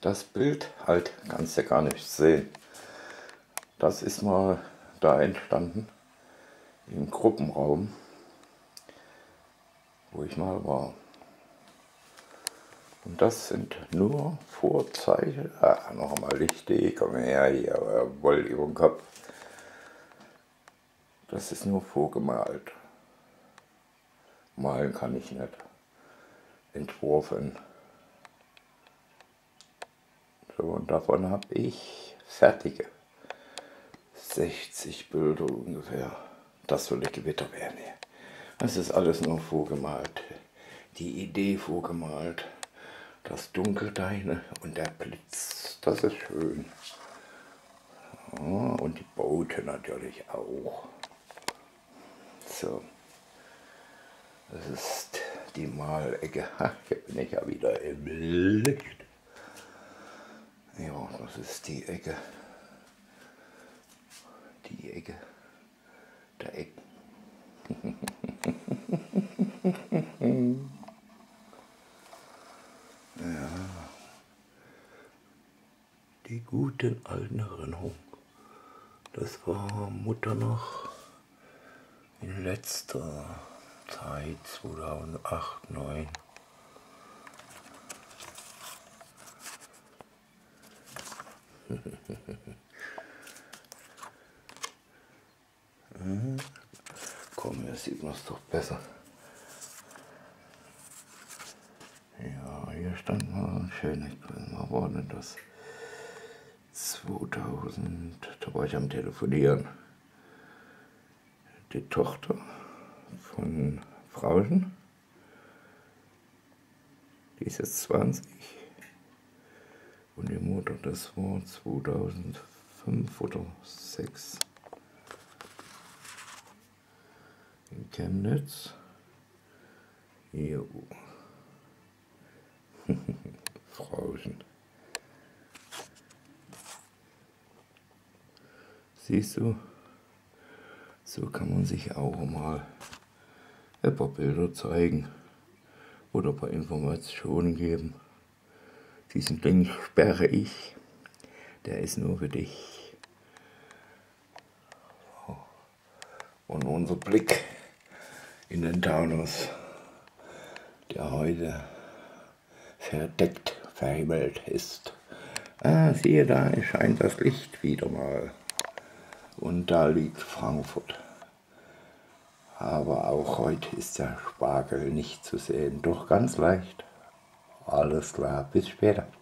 Das Bild halt kannst du ja gar nicht sehen. Das ist mal da entstanden im Gruppenraum, wo ich mal war. Und das sind nur Vorzeichen. Ach, noch einmal Licht, komm her hier, Woll über den Kopf. Das ist nur vorgemalt. Malen kann ich nicht. Entworfen. So, und davon habe ich fertige 60 Bilder ungefähr. Das soll ein Gewitter werden hier. Das ist alles nur vorgemalt. Die Idee vorgemalt. Das Dunkeldeine und der Blitz. Das ist schön. Ja, und die Boote natürlich auch. So. Das ist die Malecke. Hier bin ich ja wieder im Licht. Ja, das ist die Ecke. Die Ecke der Ecken. Ja. Die guten alten Erinnerungen. Das war Mutter noch in letzter Zeit, 2008, 2009. Komm, hier sieht man es doch besser. Ja, hier stand mal schön, wann war denn das? 2000, da war ich am Telefonieren. Die Tochter von Frauchen, die ist jetzt 20. Und die Mutter, das war 2005 oder 2006 in Chemnitz. Jo. Frauchen. Siehst du, so kann man sich auch mal ein paar Bilder zeigen oder ein paar Informationen geben. Diesen Link sperre ich, der ist nur für dich. Und unser Blick in den Taunus, der heute verdeckt, verhimmelt ist. Ah, siehe da, scheint das Licht wieder mal. Und da liegt Frankfurt. Aber auch heute ist der Spargel nicht zu sehen. Doch ganz leicht. Alles klar, bis später.